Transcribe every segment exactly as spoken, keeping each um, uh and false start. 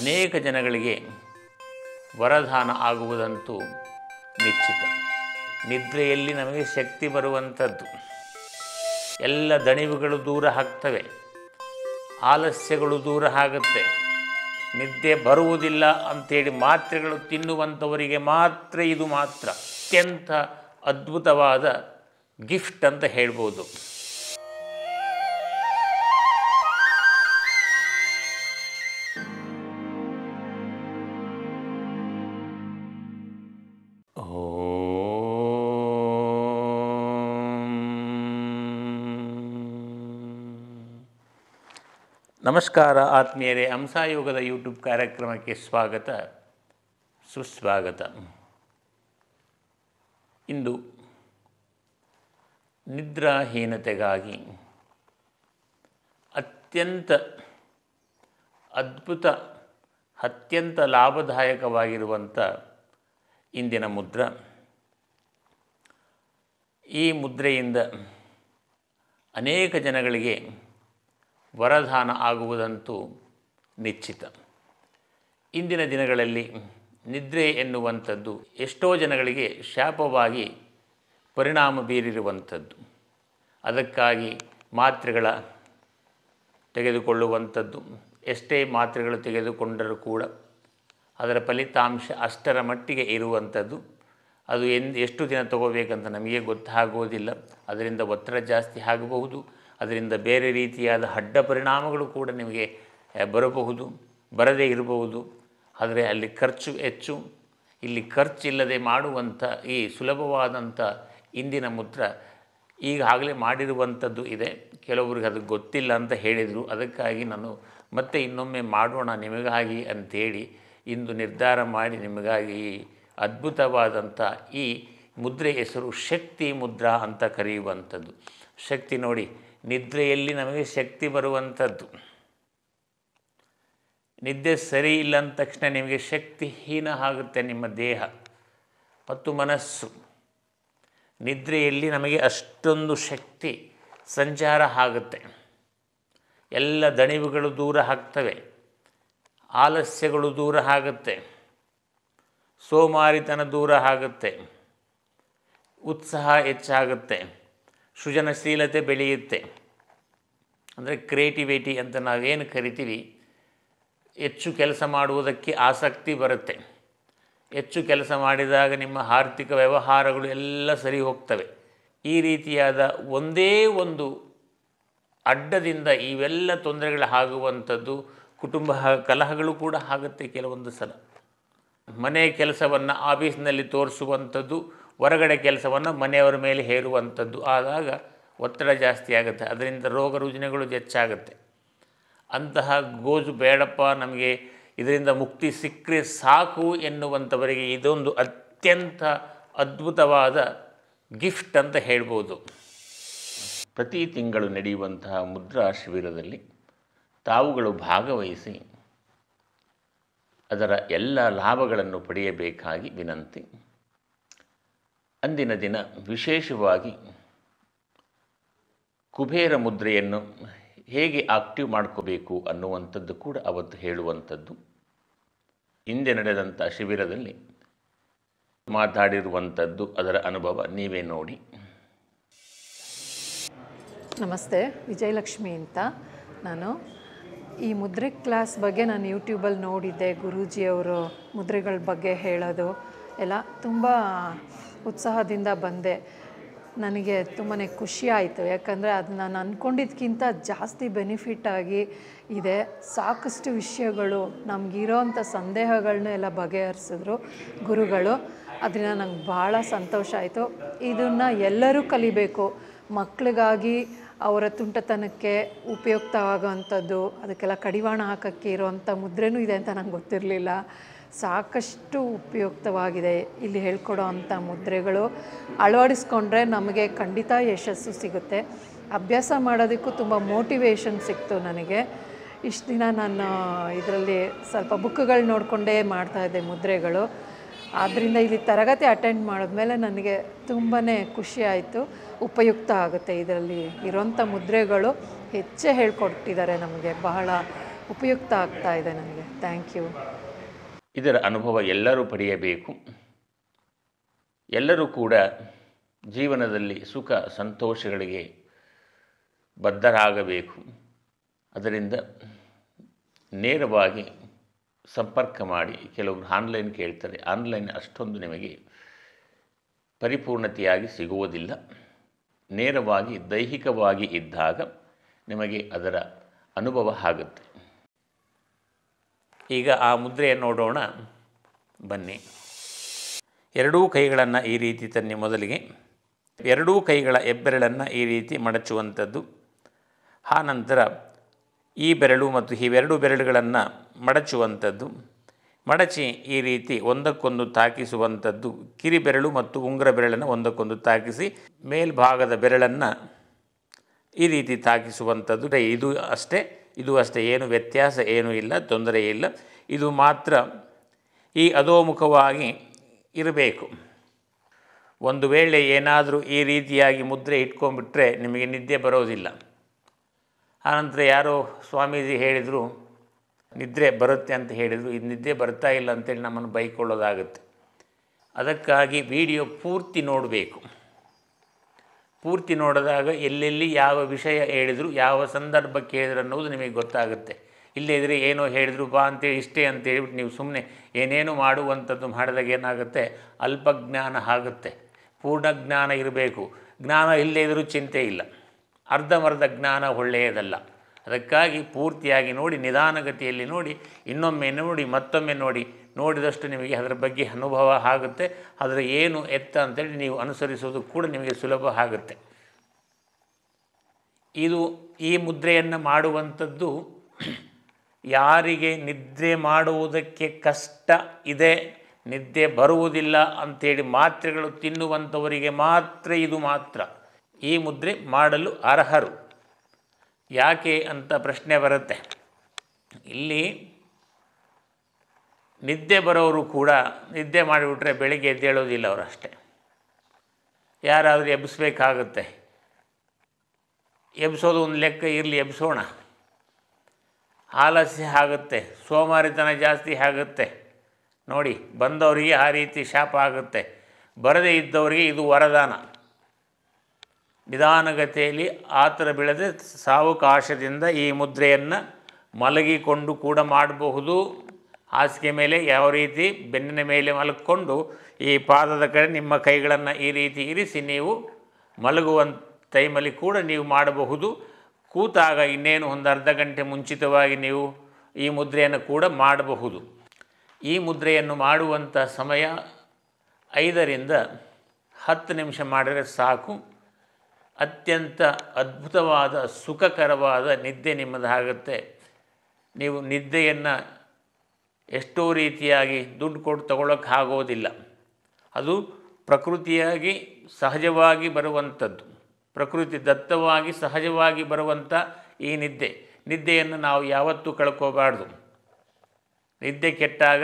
ಅನೇಕ ಜನಗಳಿಗೆ ವರದಾನ ಆಗುವುದಂತೂ ನಿಶ್ಚಿತ. ನಿದ್ರೆಯಲ್ಲಿ ನಮಗೆ ಶಕ್ತಿ ಬರುವಂಥದ್ದು, ಎಲ್ಲ ದಣಿವುಗಳು ದೂರ ಆಗ್ತವೆ, ಆಲಸ್ಯಗಳು ದೂರ ಆಗುತ್ತೆ. ನಿದ್ದೆ ಬರುವುದಿಲ್ಲ ಅಂಥೇಳಿ ಮಾತ್ರೆಗಳು ತಿನ್ನುವಂಥವರಿಗೆ ಮಾತ್ರ ಇದು ಮಾತ್ರ ಅತ್ಯಂತ ಅದ್ಭುತವಾದ ಗಿಫ್ಟ್ ಅಂತ ಹೇಳ್ಬೋದು. ನಮಸ್ಕಾರ ಆತ್ಮೀಯರೇ, ಹಂಸಯೋಗದ ಯೂಟ್ಯೂಬ್ ಕಾರ್ಯಕ್ರಮಕ್ಕೆ ಸ್ವಾಗತ ಸುಸ್ವಾಗತ. ಇಂದು ನಿದ್ರಾಹೀನತೆಗಾಗಿ ಅತ್ಯಂತ ಅದ್ಭುತ ಅತ್ಯಂತ ಲಾಭದಾಯಕವಾಗಿರುವಂಥ ಇಂದಿನ ಮುದ್ರ. ಈ ಮುದ್ರೆಯಿಂದ ಅನೇಕ ಜನಗಳಿಗೆ ವರದಾನ ಆಗುವುದಂತೂ ನಿಶ್ಚಿತ. ಇಂದಿನ ದಿನಗಳಲ್ಲಿ ನಿದ್ರೆ ಎನ್ನುವಂಥದ್ದು ಎಷ್ಟೋ ಜನಗಳಿಗೆ ಶಾಪವಾಗಿ ಪರಿಣಾಮ ಬೀರಿರುವಂಥದ್ದು. ಅದಕ್ಕಾಗಿ ಮಾತ್ರೆಗಳ ತೆಗೆದುಕೊಳ್ಳುವಂಥದ್ದು, ಎಷ್ಟೇ ಮಾತ್ರೆಗಳು ತೆಗೆದುಕೊಂಡರೂ ಕೂಡ ಅದರ ಫಲಿತಾಂಶ ಅಷ್ಟರ ಮಟ್ಟಿಗೆ ಇರುವಂಥದ್ದು. ಅದು ಎಂದು ಎಷ್ಟು ದಿನ ತಗೋಬೇಕಂತ ನಮಗೆ ಗೊತ್ತಾಗೋದಿಲ್ಲ. ಅದರಿಂದ ಒತ್ತಡ ಜಾಸ್ತಿ ಆಗಬಹುದು, ಅದರಿಂದ ಬೇರೆ ರೀತಿಯಾದ ಅಡ್ಡ ಪರಿಣಾಮಗಳು ಕೂಡ ನಿಮಗೆ ಬರಬಹುದು, ಬರದೇ ಇರಬಹುದು. ಆದರೆ ಅಲ್ಲಿ ಖರ್ಚು ಹೆಚ್ಚು. ಇಲ್ಲಿ ಖರ್ಚಿಲ್ಲದೆ ಮಾಡುವಂಥ ಈ ಸುಲಭವಾದಂಥ ಇಂದಿನ ಮುದ್ರ ಈಗಾಗಲೇ ಮಾಡಿರುವಂಥದ್ದು ಇದೆ. ಕೆಲವರಿಗೆ ಅದು ಗೊತ್ತಿಲ್ಲ ಅಂತ ಹೇಳಿದರು. ಅದಕ್ಕಾಗಿ ನಾನು ಮತ್ತೆ ಇನ್ನೊಮ್ಮೆ ಮಾಡೋಣ ನಿಮಗಾಗಿ ಅಂಥೇಳಿ ಇಂದು ನಿರ್ಧಾರ ಮಾಡಿ ನಿಮಗಾಗಿ ಈ ಅದ್ಭುತವಾದಂಥ ಈ ಮುದ್ರೆ ಹೆಸರು ಶಕ್ತಿ ಮುದ್ರಾ ಅಂತ ಕರೆಯುವಂಥದ್ದು. ಶಕ್ತಿ ನೋಡಿ, ನಿದ್ರೆಯಲ್ಲಿ ನಮಗೆ ಶಕ್ತಿ ಬರುವಂಥದ್ದು. ನಿದ್ದೆ ಸರಿ ಇಲ್ಲ ಅಂದ ತಕ್ಷಣ ನಿಮಗೆ ಶಕ್ತಿಹೀನ ಆಗುತ್ತೆ ನಿಮ್ಮ ದೇಹ ಮತ್ತು ಮನಸ್ಸು. ನಿದ್ರೆಯಲ್ಲಿ ನಮಗೆ ಅಷ್ಟೊಂದು ಶಕ್ತಿ ಸಂಚಾರ ಆಗುತ್ತೆ, ಎಲ್ಲ ದಣಿವುಗಳು ದೂರ ಆಗ್ತವೆ, ಆಲಸ್ಯಗಳು ದೂರ ಆಗುತ್ತೆ, ಸೋಮಾರಿತನ ದೂರ ಆಗುತ್ತೆ, ಉತ್ಸಾಹ ಹೆಚ್ಚಾಗುತ್ತೆ, ಸೃಜನಶೀಲತೆ ಬೆಳೆಯುತ್ತೆ. ಅಂದರೆ ಕ್ರಿಯೇಟಿವಿಟಿ ಅಂತ ನಾವೇನು ಕರಿತೀವಿ, ಹೆಚ್ಚು ಕೆಲಸ ಮಾಡುವುದಕ್ಕೆ ಆಸಕ್ತಿ ಬರುತ್ತೆ. ಹೆಚ್ಚು ಕೆಲಸ ಮಾಡಿದಾಗ ನಿಮ್ಮ ಆರ್ಥಿಕ ವ್ಯವಹಾರಗಳು ಎಲ್ಲ ಸರಿ ಹೋಗ್ತವೆ. ಈ ರೀತಿಯಾದ ಒಂದೇ ಒಂದು ಅಡ್ಡದಿಂದ ಇವೆಲ್ಲ ತೊಂದರೆಗಳು ಆಗುವಂಥದ್ದು. ಕುಟುಂಬ ಕಲಹಗಳು ಕೂಡ ಆಗುತ್ತೆ ಕೆಲವೊಂದು ಸಲ. ಮನೆ ಕೆಲಸವನ್ನು ಆಫೀಸ್ನಲ್ಲಿ ತೋರಿಸುವಂಥದ್ದು, ಹೊರಗಡೆ ಕೆಲಸವನ್ನು ಮನೆಯವರ ಮೇಲೆ ಹೇರುವಂಥದ್ದು ಆದಾಗ ಒತ್ತಡ ಜಾಸ್ತಿ ಆಗುತ್ತೆ. ಅದರಿಂದ ರೋಗ ರುಜಿನಗಳು ಹೆಚ್ಚಾಗುತ್ತೆ. ಅಂತಹ ಗೋಜು ಬೇಡಪ್ಪ, ನಮಗೆ ಇದರಿಂದ ಮುಕ್ತಿ ಸಿಕ್ಕರೆ ಸಾಕು ಎನ್ನುವಂಥವರಿಗೆ ಇದೊಂದು ಅತ್ಯಂತ ಅದ್ಭುತವಾದ ಗಿಫ್ಟ್ ಅಂತ ಹೇಳ್ಬೋದು. ಪ್ರತಿ ತಿಂಗಳು ನಡೆಯುವಂತಹ ಮುದ್ರಾ ಶಿಬಿರದಲ್ಲಿ ತಾವುಗಳು ಭಾಗವಹಿಸಿ ಅದರ ಎಲ್ಲ ಲಾಭಗಳನ್ನು ಪಡೆಯಬೇಕಾಗಿ ವಿನಂತಿ. ಅಂದಿನ ದಿನ ವಿಶೇಷವಾಗಿ ಕುಬೇರ ಮುದ್ರೆಯನ್ನು ಹೇಗೆ ಆಕ್ಟಿವ್ ಮಾಡ್ಕೋಬೇಕು ಅನ್ನುವಂಥದ್ದು ಕೂಡ ಅವತ್ತು ಹೇಳುವಂಥದ್ದು. ಹಿಂದೆ ನಡೆದಂಥ ಶಿಬಿರದಲ್ಲಿ ಮಾತಾಡಿರುವಂಥದ್ದು, ಅದರ ಅನುಭವ ನೀವೇ ನೋಡಿ. ನಮಸ್ತೆ, ವಿಜಯಲಕ್ಷ್ಮಿ ಅಂತ. ನಾನು ಈ ಮುದ್ರೆ ಕ್ಲಾಸ್ ಬಗ್ಗೆ ನಾನು ಯೂಟ್ಯೂಬಲ್ಲಿ ನೋಡಿದ್ದೆ. ಗುರೂಜಿಯವರು ಮುದ್ರೆಗಳ ಬಗ್ಗೆ ಹೇಳೋದು ಎಲ್ಲ ತುಂಬ ಉತ್ಸಾಹದಿಂದ ಬಂದೆ. ನನಗೆ ತುಂಬಾ ಖುಷಿ ಆಯಿತು. ಯಾಕಂದರೆ ಅದು ನಾನು ಅಂದ್ಕೊಂಡಿದ್ದಕ್ಕಿಂತ ಜಾಸ್ತಿ ಬೆನಿಫಿಟ್ಟಾಗಿ ಇದೆ. ಸಾಕಷ್ಟು ವಿಷಯಗಳು ನಮಗಿರೋವಂಥ ಸಂದೇಹಗಳನ್ನ ಎಲ್ಲ ಬಗೆಹರಿಸಿದ್ರು ಗುರುಗಳು. ಅದರಿಂದ ನಂಗೆ ಭಾಳ ಸಂತೋಷ ಆಯಿತು. ಇದನ್ನು ಎಲ್ಲರೂ ಕಲಿಬೇಕು. ಮಕ್ಕಳಿಗಾಗಿ ಅವರ ತುಂಟತನಕ್ಕೆ ಉಪಯುಕ್ತವಾಗುವಂಥದ್ದು, ಅದಕ್ಕೆಲ್ಲ ಕಡಿವಾಣ ಹಾಕೋಕ್ಕೆ ಇರೋವಂಥ ಮುದ್ರೆನೂ ಇದೆ ಅಂತ ನಂಗೆ ಗೊತ್ತಿರಲಿಲ್ಲ. ಸಾಕಷ್ಟು ಉಪಯುಕ್ತವಾಗಿದೆ ಇಲ್ಲಿ ಹೇಳ್ಕೊಡೋ ಅಂಥ ಮುದ್ರೆಗಳು. ಅಳವಡಿಸ್ಕೊಂಡ್ರೆ ನಮಗೆ ಖಂಡಿತ ಯಶಸ್ಸು ಸಿಗುತ್ತೆ. ಅಭ್ಯಾಸ ಮಾಡೋದಕ್ಕೂ ತುಂಬ ಮೋಟಿವೇಶನ್ ಸಿಕ್ತು ನನಗೆ. ಇಷ್ಟು ದಿನ ನಾನು ಇದರಲ್ಲಿ ಸ್ವಲ್ಪ ಬುಕ್ಗಳು ನೋಡಿಕೊಂಡೇ ಮಾಡ್ತಾಯಿದ್ದೆ ಮುದ್ರೆಗಳು. ಆದ್ದರಿಂದ ಇಲ್ಲಿ ತರಗತಿ ಅಟೆಂಡ್ ಮಾಡಿದ್ಮೇಲೆ ನನಗೆ ತುಂಬಾ ಖುಷಿ ಆಯಿತು. ಉಪಯುಕ್ತ ಆಗುತ್ತೆ. ಇದರಲ್ಲಿ ಇರೋಂಥ ಮುದ್ರೆಗಳು ಹೆಚ್ಚೇ ಹೇಳ್ಕೊಟ್ಟಿದ್ದಾರೆ ನಮಗೆ. ಬಹಳ ಉಪಯುಕ್ತ ಆಗ್ತಾ ಇದೆ ನನಗೆ. Thank you. ಇದರ ಅನುಭವ ಎಲ್ಲರೂ ಪಡೆಯಬೇಕು. ಎಲ್ಲರೂ ಕೂಡ ಜೀವನದಲ್ಲಿ ಸುಖ ಸಂತೋಷಗಳಿಗೆ ಬದ್ಧರಾಗಬೇಕು. ಅದರಿಂದ ನೇರವಾಗಿ ಸಂಪರ್ಕ ಮಾಡಿ. ಕೆಲವರು ಆನ್ಲೈನ್ ಕೇಳ್ತಾರೆ. ಆನ್ಲೈನ್ ಅಷ್ಟೊಂದು ನಿಮಗೆ ಪರಿಪೂರ್ಣತೆಯಾಗಿ ಸಿಗುವುದಿಲ್ಲ. ನೇರವಾಗಿ ದೈಹಿಕವಾಗಿ ಇದ್ದಾಗ ನಿಮಗೆ ಅದರ ಅನುಭವ ಆಗುತ್ತೆ. ಈಗ ಆ ಮುದ್ರೆಯನ್ನು ನೋಡೋಣ ಬನ್ನಿ. ಎರಡೂ ಕೈಗಳನ್ನು ಈ ರೀತಿ ತನ್ನಿ. ಮೊದಲಿಗೆ ಎರಡೂ ಕೈಗಳ ಹೆಬ್ಬೆರಳನ್ನು ಈ ರೀತಿ ಮಡಚುವಂಥದ್ದು. ಆ ನಂತರ ಈ ಬೆರಳು ಮತ್ತು ಇವೆರಡು ಬೆರಳುಗಳನ್ನು ಮಡಚುವಂಥದ್ದು. ಮಡಚಿ ಈ ರೀತಿ ಒಂದಕ್ಕೊಂದು ತಾಕಿಸುವಂಥದ್ದು. ಕಿರಿಬೆರಳು ಮತ್ತು ಉಂಗುರ ಬೆರಳನ್ನು ಒಂದಕ್ಕೊಂದು ತಾಕಿಸಿ ಮೇಲ್ಭಾಗದ ಬೆರಳನ್ನು ಈ ರೀತಿ ತಾಕಿಸುವಂಥದ್ದು. ಇದು ಅಷ್ಟೇ, ಇದು ಅಷ್ಟೇ, ಏನು ವ್ಯತ್ಯಾಸ ಏನೂ ಇಲ್ಲ, ತೊಂದರೆ ಇಲ್ಲ. ಇದು ಮಾತ್ರ ಈ ಅಧೋಮುಖವಾಗಿ ಇರಬೇಕು. ಒಂದು ವೇಳೆ ಏನಾದರೂ ಈ ರೀತಿಯಾಗಿ ಮುದ್ರೆ ಇಟ್ಕೊಂಡ್ಬಿಟ್ರೆ ನಿಮಗೆ ನಿದ್ದೆ ಬರೋದಿಲ್ಲ. ಆನಂತರ ಯಾರೋ ಸ್ವಾಮೀಜಿ ಹೇಳಿದರು, ನಿದ್ರೆ ಬರುತ್ತೆ ಅಂತ ಹೇಳಿದರು. ಇದು ನಿದ್ದೆ ಬರ್ತಾ ಇಲ್ಲ ಅಂತೇಳಿ ನಮ್ಮನ್ನು ಬೈಕೊಳ್ಳೋದಾಗುತ್ತೆ. ಅದಕ್ಕಾಗಿ ವಿಡಿಯೋ ಪೂರ್ತಿ ನೋಡಬೇಕು. ಪೂರ್ತಿ ನೋಡಿದಾಗ ಎಲ್ಲೆಲ್ಲಿ ಯಾವ ವಿಷಯ ಹೇಳಿದರು, ಯಾವ ಸಂದರ್ಭಕ್ಕೆ ಹೇಳಿದ್ರು ಅನ್ನೋದು ನಿಮಗೆ ಗೊತ್ತಾಗುತ್ತೆ. ಇಲ್ಲದಿದ್ದರೆ ಏನೋ ಹೇಳಿದ್ರು ಬಾ ಅಂತೇಳಿ ಇಷ್ಟೇ ಅಂತೇಳಿಬಿಟ್ಟು ನೀವು ಸುಮ್ಮನೆ ಏನೇನು ಮಾಡುವಂಥದ್ದು ಮಾಡಿದಾಗ ಏನಾಗುತ್ತೆ, ಅಲ್ಪಜ್ಞಾನ ಆಗುತ್ತೆ. ಪೂರ್ಣ ಜ್ಞಾನ ಇರಬೇಕು. ಜ್ಞಾನ ಇಲ್ಲದೇ ಇದ್ದರೂ ಚಿಂತೆ ಇಲ್ಲ. ಅರ್ಧಮರ್ಧ ಜ್ಞಾನ ಒಳ್ಳೆಯದಲ್ಲ. ಅದಕ್ಕಾಗಿ ಪೂರ್ತಿಯಾಗಿ ನೋಡಿ, ನಿಧಾನಗತಿಯಲ್ಲಿ ನೋಡಿ, ಇನ್ನೊಮ್ಮೆ ನೋಡಿ, ಮತ್ತೊಮ್ಮೆ ನೋಡಿ. ನೋಡಿದಷ್ಟು ನಿಮಗೆ ಅದರ ಬಗ್ಗೆ ಅನುಭವ ಆಗುತ್ತೆ. ಅದರ ಏನು ಎತ್ತ ಅಂತೇಳಿ ನೀವು ಅನುಸರಿಸೋದು ಕೂಡ ನಿಮಗೆ ಸುಲಭ ಆಗುತ್ತೆ. ಇದು ಈ ಮುದ್ರೆಯನ್ನು ಮಾಡುವಂಥದ್ದು ಯಾರಿಗೆ ನಿದ್ರೆ ಮಾಡುವುದಕ್ಕೆ ಕಷ್ಟ ಇದೆ, ನಿದ್ದೆ ಬರುವುದಿಲ್ಲ ಅಂಥೇಳಿ ಮಾತ್ರೆಗಳು ತಿನ್ನುವಂಥವರಿಗೆ ಮಾತ್ರ ಇದು ಮಾತ್ರ ಈ ಮುದ್ರೆ ಮಾಡಲು ಅರ್ಹರು. ಯಾಕೆ ಅಂತ ಪ್ರಶ್ನೆ ಬರುತ್ತೆ. ಇಲ್ಲಿ ನಿದ್ದೆ ಬರೋರು ಕೂಡ ನಿದ್ದೆ ಮಾಡಿಬಿಟ್ರೆ ಬೆಳಿಗ್ಗೆ ಎದ್ದೇಳೋದಿಲ್ಲ ಅವರು ಅಷ್ಟೇ. ಯಾರಾದರೂ ಎಬ್ಬಿಸ್ಬೇಕಾಗುತ್ತೆ. ಎಬ್ಬಿಸೋದು ಒಂದು ಲೆಕ್ಕ ಇರಲಿ, ಎಬ್ಬಿಸೋಣ. ಆಲಸ್ಯ ಆಗುತ್ತೆ, ಸೋಮಾರಿತನ ಜಾಸ್ತಿ ಆಗುತ್ತೆ. ನೋಡಿ, ಬಂದವರಿಗೆ ಆ ರೀತಿ ಶಾಪ ಆಗುತ್ತೆ. ಬರದೇ ಇದ್ದವರಿಗೆ ಇದು ವರದಾನ. ನಿಧಾನಗತಿಯಲ್ಲಿ ಆತರ ಬೀಳದೆ ಸಾವಕಾಶದಿಂದ ಈ ಮುದ್ರೆಯನ್ನು ಮಲಗಿಕೊಂಡು ಕೂಡ ಮಾಡಬಹುದು. ಹಾಸಿಗೆ ಮೇಲೆ ಯಾವ ರೀತಿ ಬೆನ್ನಿನ ಮೇಲೆ ಮಲಗಿಕೊಂಡು ಈ ಪಾದದ ಕಡೆ ನಿಮ್ಮ ಕೈಗಳನ್ನು ಈ ರೀತಿ ಇರಿಸಿ ನೀವು ಮಲಗುವ ಟೈಮಲ್ಲಿ ಕೂಡ ನೀವು ಮಾಡಬಹುದು. ಕೂತಾಗ ಇನ್ನೇನು ಒಂದು ಅರ್ಧ ಗಂಟೆ ಮುಂಚಿತವಾಗಿ ನೀವು ಈ ಮುದ್ರೆಯನ್ನು ಕೂಡ ಮಾಡಬಹುದು. ಈ ಮುದ್ರೆಯನ್ನು ಮಾಡುವಂಥ ಸಮಯ ಐದರಿಂದ ಹತ್ತು ನಿಮಿಷ ಮಾಡಿದರೆ ಸಾಕು. ಅತ್ಯಂತ ಅದ್ಭುತವಾದ ಸುಖಕರವಾದ ನಿದ್ದೆ ನಿಮ್ಮದಾಗುತ್ತೆ. ನೀವು ನಿದ್ದೆಯನ್ನು ಎಷ್ಟೋ ರೀತಿಯಾಗಿ ದುಡ್ಡು ಕೊಟ್ಟು ತಗೊಳ್ಳೋಕ್ಕೆ ಆಗೋದಿಲ್ಲ. ಅದು ಪ್ರಕೃತಿಯಾಗಿ ಸಹಜವಾಗಿ ಬರುವಂಥದ್ದು, ಪ್ರಕೃತಿ ದತ್ತವಾಗಿ ಸಹಜವಾಗಿ ಬರುವಂಥ ಈ ನಿದ್ದೆ. ನಿದ್ದೆಯನ್ನು ನಾವು ಯಾವತ್ತೂ ಕಳ್ಕೋಬಾರ್ದು. ನಿದ್ದೆ ಕೆಟ್ಟಾಗ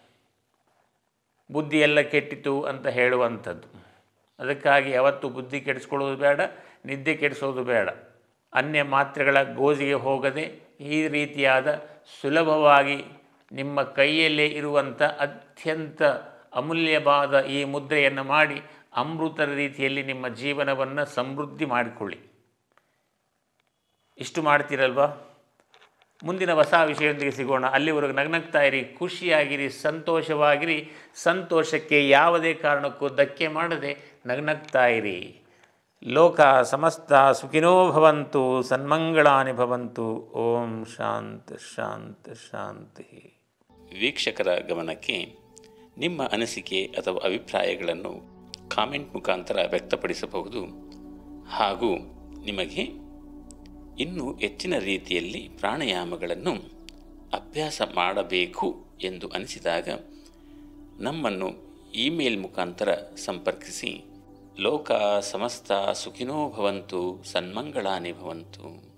ಬುದ್ಧಿಯೆಲ್ಲ ಕೆಟ್ಟಿತು ಅಂತ ಹೇಳುವಂಥದ್ದು. ಅದಕ್ಕಾಗಿ ಯಾವತ್ತೂ ಬುದ್ಧಿ ಕೆಡಿಸ್ಕೊಳ್ಳೋದು ಬೇಡ, ನಿದ್ದೆ ಕೆಡಿಸೋದು ಬೇಡ. ಅನ್ಯ ಮಾತ್ರೆಗಳ ಗೋಜಿಗೆ ಹೋಗದೆ ಈ ರೀತಿಯಾದ ಸುಲಭವಾಗಿ ನಿಮ್ಮ ಕೈಯಲ್ಲೇ ಇರುವಂಥ ಅತ್ಯಂತ ಅಮೂಲ್ಯವಾದ ಈ ಮುದ್ರೆಯನ್ನು ಮಾಡಿ ಅಮೃತದ ರೀತಿಯಲ್ಲಿ ನಿಮ್ಮ ಜೀವನವನ್ನು ಸಮೃದ್ಧಿ ಮಾಡಿಕೊಳ್ಳಿ. ಇಷ್ಟು ಮಾಡ್ತೀರಲ್ವಾ? ಮುಂದಿನ ಹೊಸ ವಿಷಯದೊಂದಿಗೆ ಸಿಗೋಣ. ಅಲ್ಲಿವರೆಗೂ ನಗ್ನಗ್ತಾ ಇರಿ, ಖುಷಿಯಾಗಿರಿ, ಸಂತೋಷವಾಗಿರಿ. ಸಂತೋಷಕ್ಕೆ ಯಾವುದೇ ಕಾರಣಕ್ಕೂ ಧಕ್ಕೆ ಮಾಡದೆ ನಗ್ನಗ್ತಾ ಇರಿ. ಲೋಕ ಸಮಸ್ತ ಸುಖಿನೋ ಭವಂತು, ಸನ್ಮಂಗಳಾನಿ ಭವಂತು. ಓಂ ಶಾಂತಿ ಶಾಂತಿ ಶಾಂತಿ. ವೀಕ್ಷಕರ ಗಮನಕ್ಕೆ ನಿಮ್ಮ ಅನಿಸಿಕೆ ಅಥವಾ ಅಭಿಪ್ರಾಯಗಳನ್ನು ಕಾಮೆಂಟ್ ಮುಖಾಂತರ ವ್ಯಕ್ತಪಡಿಸಬಹುದು. ಹಾಗೂ ನಿಮಗೆ ಇನ್ನೂ ಹೆಚ್ಚಿನ ರೀತಿಯಲ್ಲಿ ಪ್ರಾಣಾಯಾಮಗಳನ್ನು ಅಭ್ಯಾಸ ಮಾಡಬೇಕು ಎಂದು ಅನಿಸಿದಾಗ ನಮ್ಮನ್ನು ಇಮೇಲ್ ಮುಖಾಂತರ ಸಂಪರ್ಕಿಸಿ. ಲೋಕ ಸಮಸ್ತ ಸುಖಿನೋ ಭವಂತು, ಸನ್ಮಂಗಳಾನಿ ಭವಂತು.